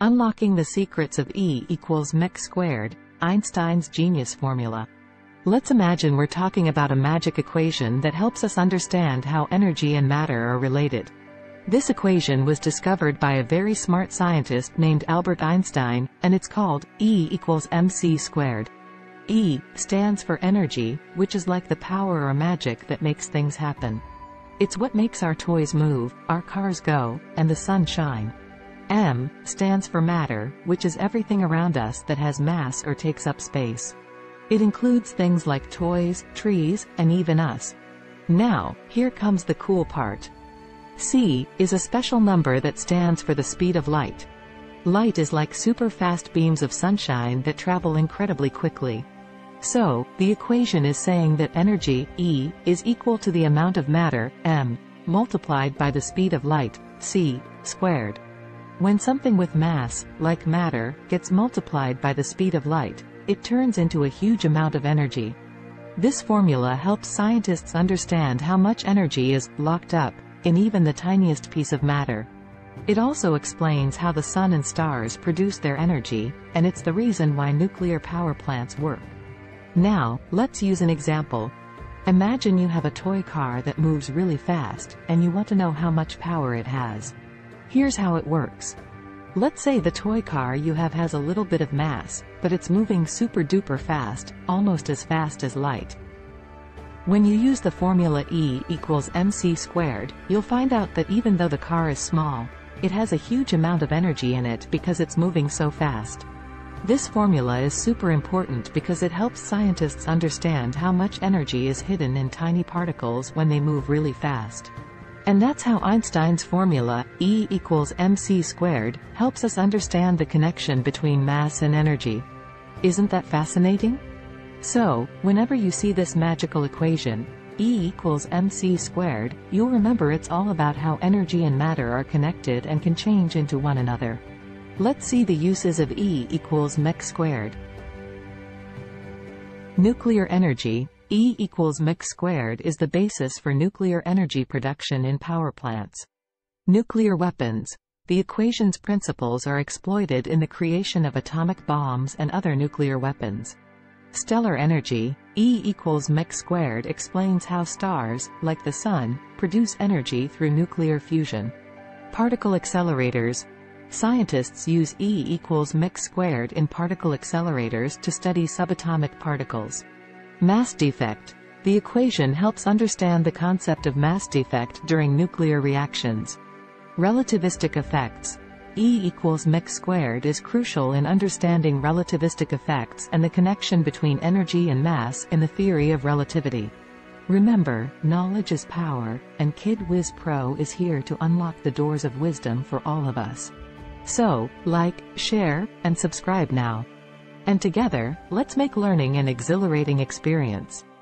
Unlocking the secrets of E equals mc squared, Einstein's genius formula. Let's imagine we're talking about a magic equation that helps us understand how energy and matter are related. This equation was discovered by a very smart scientist named Albert Einstein, and it's called E equals mc squared. E stands for energy, which is like the power or magic that makes things happen. It's what makes our toys move, our cars go, and the sun shine. M stands for matter, which is everything around us that has mass or takes up space. It includes things like toys, trees, and even us. Now, here comes the cool part. C is a special number that stands for the speed of light. Light is like super fast beams of sunshine that travel incredibly quickly. So, the equation is saying that energy, E, is equal to the amount of matter, M, multiplied by the speed of light, C, squared. When something with mass, like matter, gets multiplied by the speed of light, it turns into a huge amount of energy. This formula helps scientists understand how much energy is locked up in even the tiniest piece of matter. It also explains how the sun and stars produce their energy, and it's the reason why nuclear power plants work. Now, let's use an example. Imagine you have a toy car that moves really fast, and you want to know how much power it has. Here's how it works. Let's say the toy car you have has a little bit of mass, but it's moving super duper fast, almost as fast as light. When you use the formula E equals mc squared, you'll find out that even though the car is small, it has a huge amount of energy in it because it's moving so fast. This formula is super important because it helps scientists understand how much energy is hidden in tiny particles when they move really fast. And that's how Einstein's formula, E equals mc squared, helps us understand the connection between mass and energy. Isn't that fascinating? So, whenever you see this magical equation, E equals mc squared, you'll remember it's all about how energy and matter are connected and can change into one another. Let's see the uses of E equals mc squared. Nuclear energy. E equals mc squared is the basis for nuclear energy production in power plants. Nuclear weapons. The equation's principles are exploited in the creation of atomic bombs and other nuclear weapons. Stellar energy. E equals mc squared explains how stars, like the sun, produce energy through nuclear fusion. Particle accelerators. Scientists use E equals mc squared in particle accelerators to study subatomic particles. Mass defect. The equation helps understand the concept of mass defect during nuclear reactions. Relativistic effects. E equals mc squared is crucial in understanding relativistic effects and the connection between energy and mass in the theory of relativity. Remember, knowledge is power, and Kid Wiz Pro is here to unlock the doors of wisdom for all of us. So, like, share, and subscribe now. And together, let's make learning an exhilarating experience.